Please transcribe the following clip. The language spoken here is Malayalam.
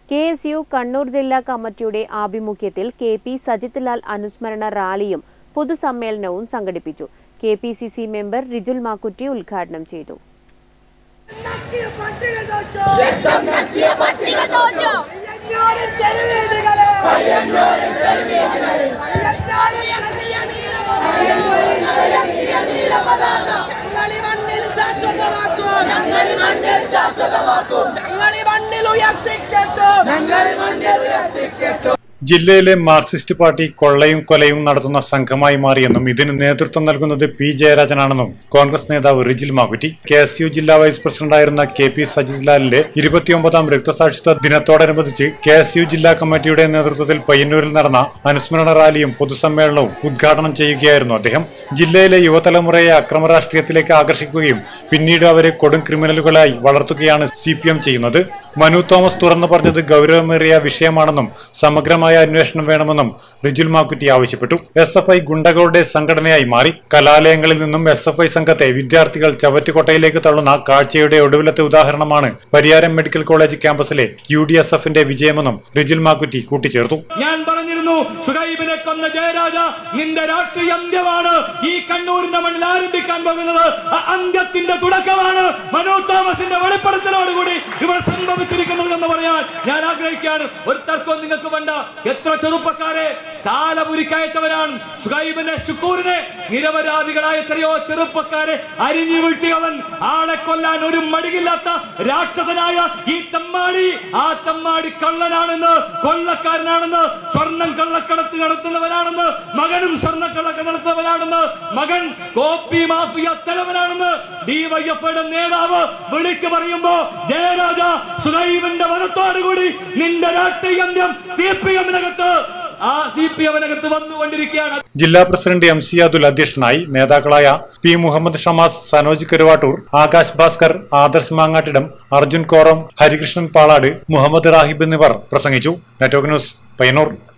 KSU കണ്ണൂർ ജില്ലാ കമ്മിറ്റിയുടെ ആഭിമുഖ്യത്തിൽ KP സജിത് ലാൽ അനുസ്മരണ റാലിയും പൊതുസമ്മേളനവും സംഘടിപ്പിച്ചു. KPCC മെമ്പർ റിജുൽ മാക്കുറ്റി ഉദ്ഘാടനം ചെയ്തു. ജില്ലയിലെ മാർക്സിസ്റ്റ് പാർട്ടി കൊള്ളയും കൊലയും നടത്തുന്ന സംഘമായി മാറിയെന്നും ഇതിന് നേതൃത്വം നൽകുന്നത് P. ജയരാജനാണെന്നും കോൺഗ്രസ് നേതാവ് റിജിൽ മാക്കുറ്റി. KSU ജില്ലാ വൈസ് പ്രസിഡന്റായിരുന്ന KP സജിത് ലാലിന്റെ 29ാം രക്തസാക്ഷിത്വ ദിനത്തോടനുബന്ധിച്ച് KSU ജില്ലാ കമ്മിറ്റിയുടെ നേതൃത്വത്തിൽ പയ്യന്നൂരിൽ നടന്ന അനുസ്മരണ റാലിയും പൊതുസമ്മേളനവും ഉദ്ഘാടനം ചെയ്യുകയായിരുന്നു അദ്ദേഹം. ജില്ലയിലെ യുവതലമുറയെ അക്രമ രാഷ്ട്രീയത്തിലേക്ക് ആകർഷിക്കുകയും പിന്നീട് അവരെ കൊടും ക്രിമിനലുകളായി വളർത്തുകയാണ് CPM ചെയ്യുന്നത്. മനു തോമസ് തുറന്നു പറഞ്ഞത് ഗൗരവമേറിയ വിഷയമാണെന്നും സമഗ്രമായ അന്വേഷണം വേണമെന്നും റിജുൽ മാക്കുറ്റി ആവശ്യപ്പെട്ടു. SFI ഗുണ്ടകളുടെ സംഘടനയായി മാറി. കലാലയങ്ങളിൽ നിന്നും SFI സംഘത്തെ വിദ്യാർത്ഥികൾ ചവറ്റുകൊട്ടയിലേക്ക് തള്ളുന്ന കാഴ്ചയുടെ ഒടുവിലത്തെ ഉദാഹരണമാണ് പരിയാരം മെഡിക്കൽ കോളേജ് ക്യാമ്പസിലെ UDSFന്റെ വിജയമെന്നും റിജുൽ മാക്കുറ്റി കൂട്ടിച്ചേർത്തു. ഞാൻ പറഞ്ഞിരുന്നു, സുഹൈബിനെ കൊന്ന ജയരാജ, നിന്റെ രാഷ്ട്രീയ അന്ത്യമാണ് ഈ കണ്ണൂരിന്റെ മണ്ണിൽ ആരംഭിക്കാൻ പോകുന്നത്. അന്ത്യത്തിന്റെ തുടക്കമാണ് മനു തോമസിന്റെ വെളിപ്പെടുത്തലോടുകൂടി ഇവിടെ സംഭവിച്ചിരിക്കുന്നതെന്ന് പറയാൻ ഞാൻ ആഗ്രഹിക്കുകയാണ്. ഒരു തർക്കവും നിങ്ങൾക്ക് വേണ്ട. എത്ര ചെറുപ്പക്കാരെ കാലപുരിക്കയച്ചവനാണ് സുഹൈബിനെ, ഷുക്കൂറിനെ, നിരപരാധികളായ എത്രയോ ചെറുപ്പക്കാരെ അരിഞ്ഞു വീഴ്ത്തിയവൻ, ആളെ കൊല്ലാൻ ഒരു മടിയില്ലാത്ത രാക്ഷസനായ ഈ തമ്മാടി, ആ തമ്മാടി കള്ളനാണെന്ന്, കൊള്ളക്കാരനാണെന്ന്, സ്വർണം കള്ളക്കടത്ത് നടത്തുന്നവനാണെന്ന്, മകനും സ്വർണ്ണക്കള്ളക്ക നടത്തുന്നവനാണെന്ന്, മകൻ കോപ്പി മാഫിയ തലവനാണെന്ന് DYFയുടെ നേതാവ് വിളിച്ചു പറയുമ്പോ ജയരാജ, സുഹൈബിന്റെ വധത്തോടുകൂടി നിന്റെ രാഷ്ട്രീയ അന്ത്യം CPM-നകത്ത് വന്നുകൊണ്ടിരിക്കുകയാണ്. ജില്ലാ പ്രസിഡന്റ് MC അതുൽ അധ്യക്ഷനായി. നേതാക്കളായ P. മുഹമ്മദ് ഷമാസ്, സനോജ് കരുവാട്ടൂർ, ആകാശ് ഭാസ്കർ, ആദർശ് മാങ്ങാട്ടിടം, അർജുൻ കോറം, ഹരികൃഷ്ണൻ പാളാട്, മുഹമ്മദ് റാഹിബ് എന്നിവർ പ്രസംഗിച്ചു. Network news, Payyanur.